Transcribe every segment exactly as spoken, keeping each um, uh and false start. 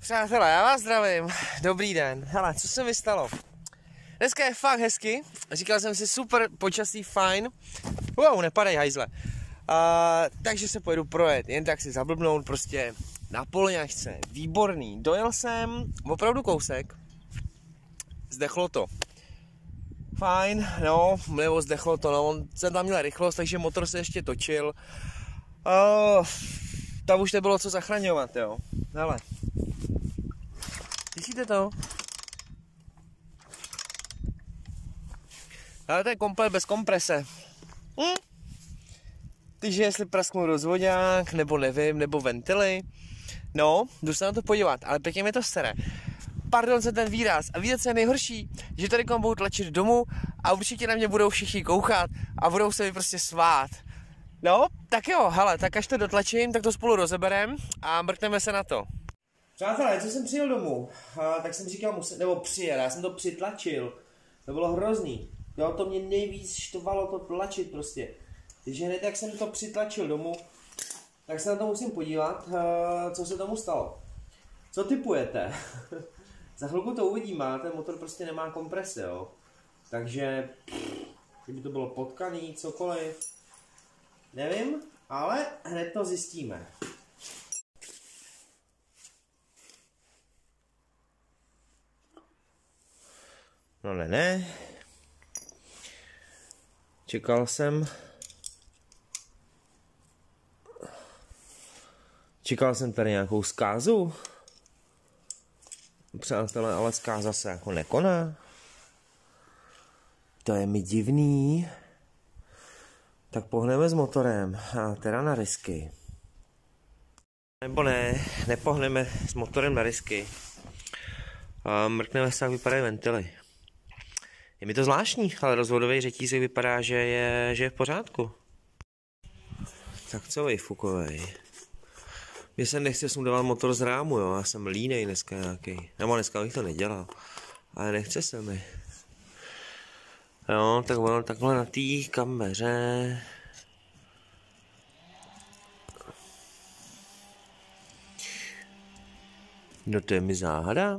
Přátelé, já vás zdravím. Dobrý den. Hele, co se mi stalo? Dneska je fakt hezky. Říkal jsem si super, počasí fajn. Wow, nepadej hajzle. Uh, takže se pojedu projet, jen tak si zablbnout prostě na Polňačce. Výborný. Dojel jsem opravdu kousek. Zdechlo to. Fajn, no, nebo zdechlo to, no, on jsem tam měl rychlost, takže motor se ještě točil. Uh, tam už nebylo co zachraňovat, jo. Hele. Slyšíte to? Ale to je komplet bez komprese. Hm? Takže jestli prasknul rozvodňák, nebo nevím, nebo ventily. No, jdu se na to podívat, ale pěkně mi to sere. Pardon za ten výraz. A víte, co je nejhorší? Že tady budou tlačit domů a určitě na mě budou všichni koukat a budou se mi prostě svát. No, tak jo, hele, tak až to dotlačím, tak to spolu rozeberem a mrkneme se na to. Přátelé, co jsem přijel domů, a, tak jsem říkal, musel, nebo přijel, já jsem to přitlačil. To bylo hrozný. Jo, to mě nejvíc štvalo to tlačit prostě. Takže hned jak jsem to přitlačil domů, tak se na to musím podívat, co se tomu stalo. Co tipujete? Za chvilku to uvidíme, ten motor prostě nemá komprese, jo. Takže, kdyby to bylo potkaný, cokoliv, nevím, ale hned to zjistíme. No ne, ne. Čekal jsem. Čekal jsem tady nějakou zkázu. Přátelé, ale zkáza se jako nekoná. To je mi divný. Tak pohneme s motorem. A teda na risky. Nebo ne, nepohneme s motorem na risky. A mrkneme se, jak vypadají ventily. Je mi to zvláštní, ale rozvodový řetízek vypadá, že je, že je v pořádku. Tak co vy, fukovej? Mně se nechce sundávat motor z rámu, jo, já jsem línej dneska nějaký. Nebo dneska bych to nedělal, ale nechce se mi. Jo, tak ono takhle na té kameře. No to je mi záhada.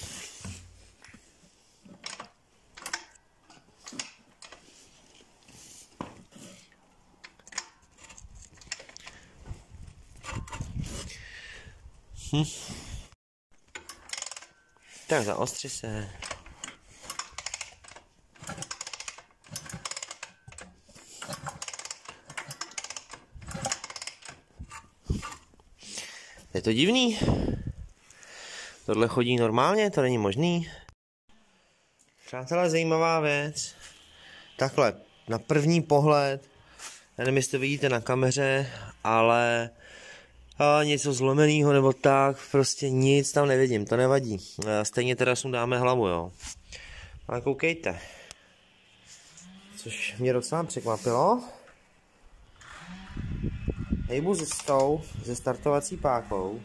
Hm. Tak zaostři se. Je to divný. Tohle chodí normálně, to není možný. Přátelé, zajímavá věc. Takhle, na první pohled, já nevím, jestli to vidíte na kameře, ale a něco zlomeného nebo tak, prostě nic tam nevidím, to nevadí. Stejně teda sundáme hlavu, jo. Ale koukejte. Což mě docela překvapilo. Hejbu se stou, se startovací pákou.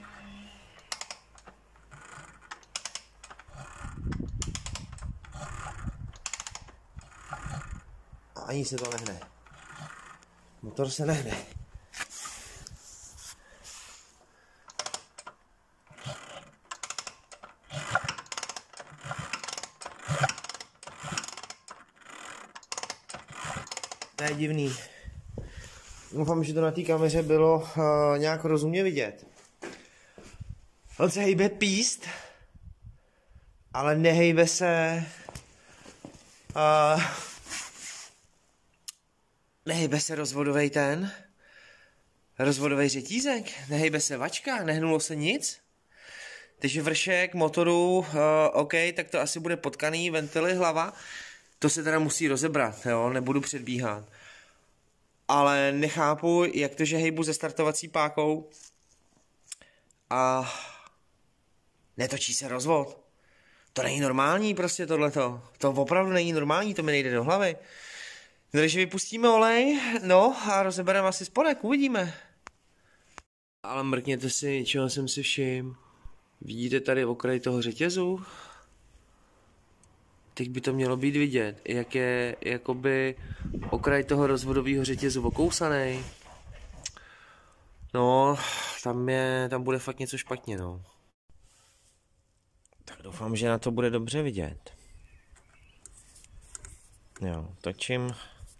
A ani se to nehne. Motor se nehne. To je divný. Doufám, že to na té kameře bylo uh, nějak rozumně vidět. On se hejbe píst, ale nehejbe se... Uh, nehejbe se rozvodovej ten... Rozvodovej řetízek, nehejbe se vačka, nehnulo se nic. Takže vršek motoru, uh, OK, tak to asi bude potkaný, ventily, hlava. To se teda musí rozebrat, jo, nebudu předbíhat. Ale nechápu, jak to, že hejbu ze startovací pákou a netočí se rozvod. To není normální prostě tohleto. To opravdu není normální, to mi nejde do hlavy. Takže vypustíme olej, no a rozebereme asi spodek, uvidíme. Ale mrkněte si, čeho jsem si všiml. Vidíte tady okraj toho řetězu? Teď by to mělo být vidět, jak je jakoby okraj toho rozvodového řetězu okousaný. No, tam je, tam bude fakt něco špatně, no. Tak doufám, že na to bude dobře vidět. Jo, točím.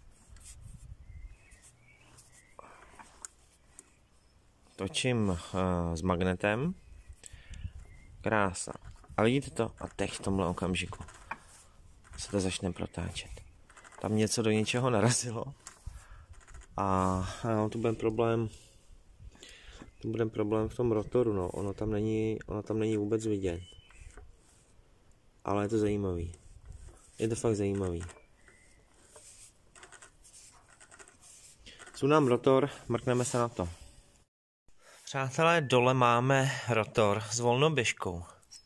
Točím uh, s magnetem. Krása. A vidíte to? A teď v tomhle okamžiku se to začne protáčet. Tam něco do něčeho narazilo. A no, tu bude problém. Tu bude problém v tom rotoru, no. Ono tam není, ono tam není vůbec vidět. Ale je to zajímavý. Je to fakt zajímavý. Sundám rotor, mrkneme se na to. Přátelé, dole máme rotor s volnoběžkou.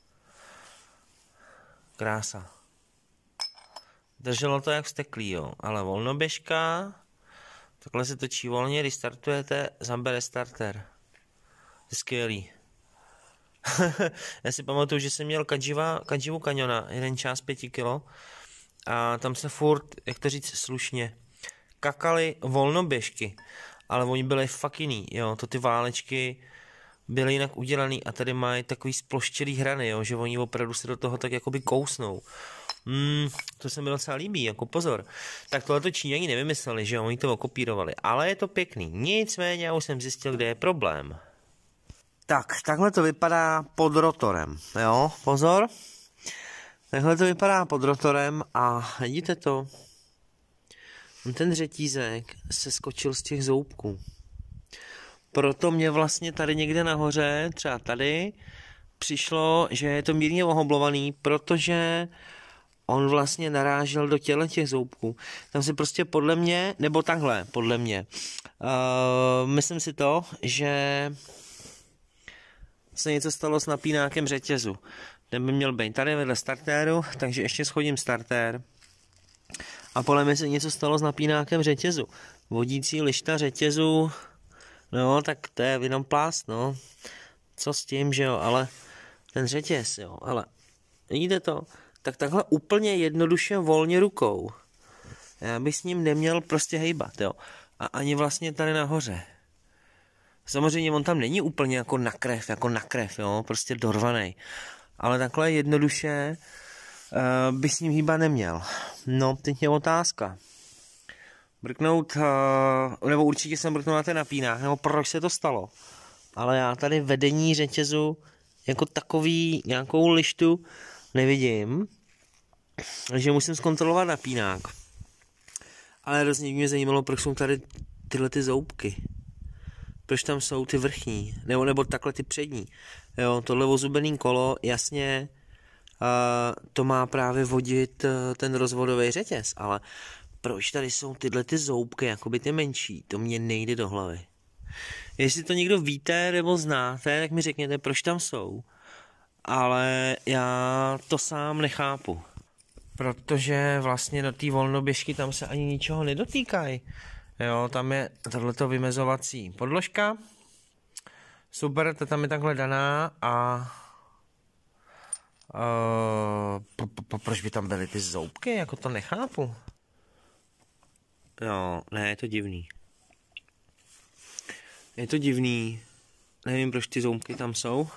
Krása. Drželo to jak vzteklý, jo. Ale volnoběžka, takhle se točí volně, když startujete, zabere starter. Je skvělý. Já si pamatuju, že jsem měl Kadživa, Kadživu Kaniona, jeden čas pěti kilo. A tam se furt, jak to říct slušně, kakali volnoběžky. Ale oni byli fakt jiný, jo. To ty válečky byly jinak udělaný a tady mají takový sploštělý hrany, jo, že oni opravdu se do toho tak jakoby kousnou. Mm, to se mi docela líbí, jako pozor. Tak tohle to Číňani nevymysleli, že oni to okopírovali, ale je to pěkný. Nicméně já už jsem zjistil, kde je problém. Tak, takhle to vypadá pod rotorem, jo, pozor. Takhle to vypadá pod rotorem a vidíte to? Ten řetízek se skočil z těch zoubků. Proto mě vlastně tady někde nahoře, třeba tady, přišlo, že je to mírně ohoblovaný, protože on vlastně narážel do těle těch zoubků. Tam se prostě podle mě, nebo takhle, podle mě, uh, myslím si to, že se něco stalo s napínákem řetězu. Ten by měl být tady vedle startéru, takže ještě schodím startér. A podle mě se něco stalo s napínákem řetězu. Vodící lišta řetězu, no tak to je jenom plást, no. Co s tím, že jo, ale ten řetěz, jo, ale vidíte to? Tak takhle úplně jednoduše volně rukou. Já bych s ním neměl prostě hejbat, jo. A ani vlastně tady nahoře. Samozřejmě on tam není úplně jako na krev, jako na krev, jo, prostě dorvanej. Ale takhle jednoduše uh, bych s ním hýbat neměl. No, teď je otázka. Brknout, uh, nebo určitě jsem brknul na ten napínák, nebo proč se to stalo. Ale já tady vedení řetězu jako takový nějakou lištu nevidím. Takže musím zkontrolovat napínák. Ale hrozně mě zajímalo, proč jsou tady tyhle ty zoubky. Proč tam jsou ty vrchní, nebo, nebo takhle ty přední. Jo, tohle ozubený kolo, jasně, uh, to má právě vodit uh, ten rozvodový řetěz, ale proč tady jsou tyhle ty zoubky, jakoby ty menší, to mě nejde do hlavy. Jestli to někdo víte nebo znáte, tak mi řekněte, proč tam jsou. Ale já to sám nechápu. Protože vlastně do té volnoběžky tam se ani ničeho nedotýkají. Jo, tam je tohleto vymezovací podložka. Super, to tam je takhle daná a... Uh, po, po, proč by tam byly ty zoubky? Jako to nechápu. Jo, ne, je to divný. Je to divný. Nevím, proč ty zoubky tam jsou.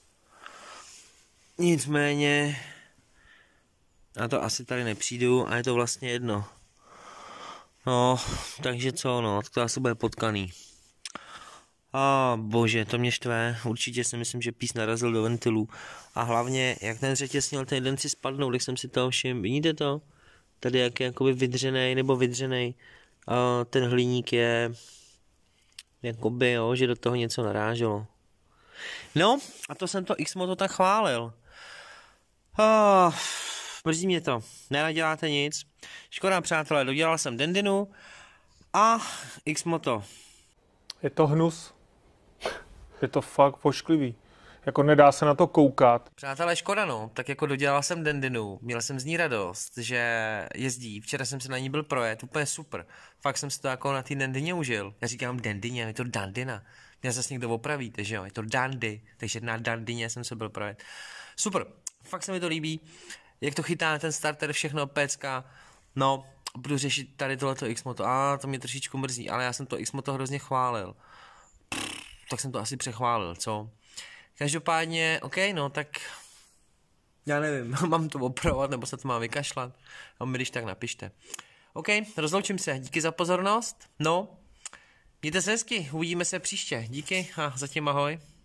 Nicméně... Na to asi tady nepřijdu a je to vlastně jedno. No, takže co, no, to asi bude potkaný. A bože, to mě štve, určitě si myslím, že pís narazil do ventilu. A hlavně, jak ten řetěz měl ten jeden si spadnout, tak jsem si toho všim, vidíte to? Tady jak je jakoby vydřenej, nebo vydřenej. A ten hliník je, jakoby, jo, že do toho něco naráželo. No, a to jsem to X-Moto tak chválil. Oh, mrzí mě to, nenaděláte nic. Škoda, přátelé, dodělal jsem Dandinu a X-Moto. Je to hnus. Je to fakt pošklivý. Jako nedá se na to koukat. Přátelé, škoda, no. Tak jako dodělal jsem Dandinu, měl jsem z ní radost, že jezdí. Včera jsem se na ní byl projet, úplně super. Fakt jsem si to jako na té Dandině užil. Já říkám Dandině, je to Dandina. Mě zase někdo opravíte, že jo, je to Dandy. Takže na Dandině jsem se byl projet. Super, fakt se mi to líbí. Jak to chytá ten starter, všechno, pécka. No, budu řešit tady tohleto X-Moto. A to mě trošičku mrzí, ale já jsem to X-Moto hrozně chválil. Pff, tak jsem to asi přechválil, co? Každopádně, OK, no, tak Já nevím, mám to opravovat, nebo se to mám vykašlat. A mi když tak napište. OK, rozloučím se, díky za pozornost. No, mějte se hezky, uvidíme se příště. Díky a zatím ahoj.